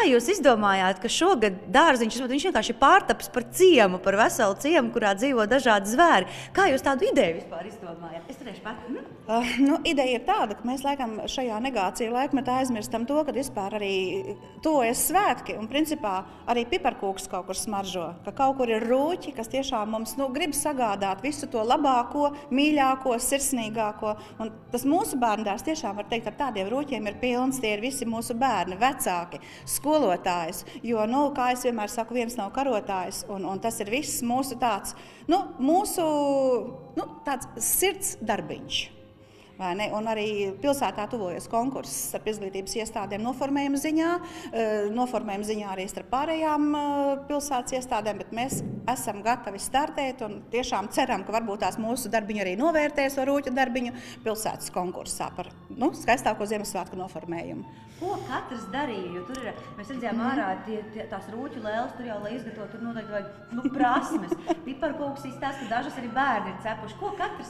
jūs izdomājāt, ka šogad dārziņš, viņš vienkārši pārtaps par ciemu, par veselu ciemu, kurā dzīvo dažādi zvēri? Kā jūs tādu ideju vispār izdomājāt? Es turēšu pat. Ideja ir tāda, ka mēs laikam šajā negāciju laikmetā aizmirstam to, ka vispār arī tuvojas svētki un principā arī piparkūks kaut kur smaržo, ka kaut kur ir rūķi, kas tiešām mums grib sagādāt visu to labāko, mīļāko, sirsnīgāko. Un tas mūsu bērndārs tiešām var teikt, ar tādiem rūķiem ir pilns, tie ir visi mūsu bērni, vecāki, skolotājs, jo, kā es vienmēr saku, viens nav karotājs, un tas ir viss mūsu tāds, tāds sirds darbiņš. Un arī pilsētā tuvojas konkurss starp izglītības iestādēm noformējuma ziņā arī starp pārējām pilsētas iestādēm, bet mēs esam gatavi startēt un tiešām ceram, ka varbūt tās mūsu darbiņu arī novērtēs ar rūķu darbiņu pilsētas konkursā par skaistāko Ziemassvētku noformējumu. Ko katrs darīja? Jo tur ir, mēs redzējām ārā tās rūķu lēles, tur jau, lai izgatavot, tur noteikti vajag prasmes. Piparkūks izstāsta, ka dažas arī bērni ir cepuši. Ko katrs?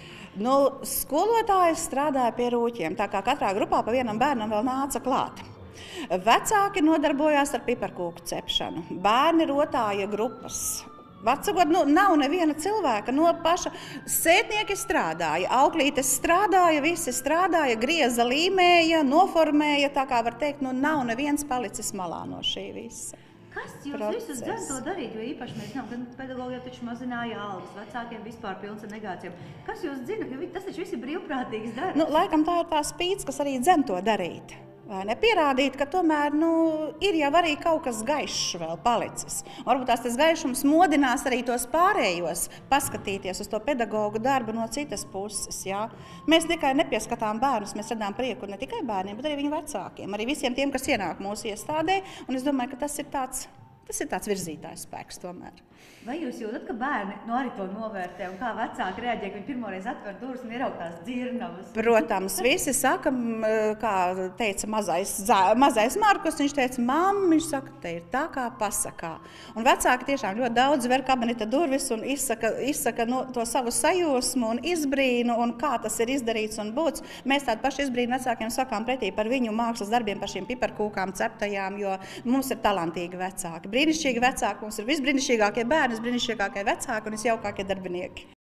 Skolotājs strādāja pie rūķiem, tā kā katrā grupā pa vienam bērnam vēl nāca klāt. Vecāki nodarbojās ar piparkūku cepšanu, bērni rotāja grupas. Vatsakot, nav neviena cilvēka, no paša sētnieki strādāja, auklītes strādāja, visi strādāja, grieza, līmēja, noformēja, tā kā var teikt, nav neviens palicis malā no šī visa. Kas jūs visus dzen to darīt, jo īpaši mēs zinām, gan pedagogiem taču mazināja algas, vecākiem vispār pilns ar negācijām. Kas jūs dzina, jo tas taču viss ir brīvprātīgs darbs? Laikam tā ir tā spīts, kas arī dzen to darīt. Pierādīt, ka tomēr ir jau arī kaut kas gaišs vēl palicis. Varbūt tas gaišums modinās arī tos pārējos paskatīties uz to pedagogu darbu no citas puses. Jā. Mēs tikai nepieskatām bērnus, mēs redzām prieku ne tikai bērniem, bet arī viņu vecākiem, arī visiem tiem, kas ienāk mūsu iestādē. Un es domāju, ka tas ir tāds virzītājs spēks tomēr. Vai jūs jūtat, ka bērni arī to novērtē un kā vecāki reaģē, ka viņi pirmoreiz atver durvis un ieraug tās dzirnavas? Protams, visi saka, kā teica mazais Markus, viņš teica, viņš saka, te ir tā kā pasakā. Un vecāki tiešām ļoti daudz ver kabineta durvis un izsaka to savu sajūsmu un izbrīnu un kā tas ir izdarīts un būts. Mēs tādu pašu izbrīnu vecākiem sakām pretī par viņu mākslas darbiem, par šīm piparkūkām ceptajām, jo mums ir talantīgi vecāki. Brīnišķīgi vecāki, mums ir visbrīnišķīgākie bērni, visbrīnišķīgākie vecāki un visjaukākie darbinieki.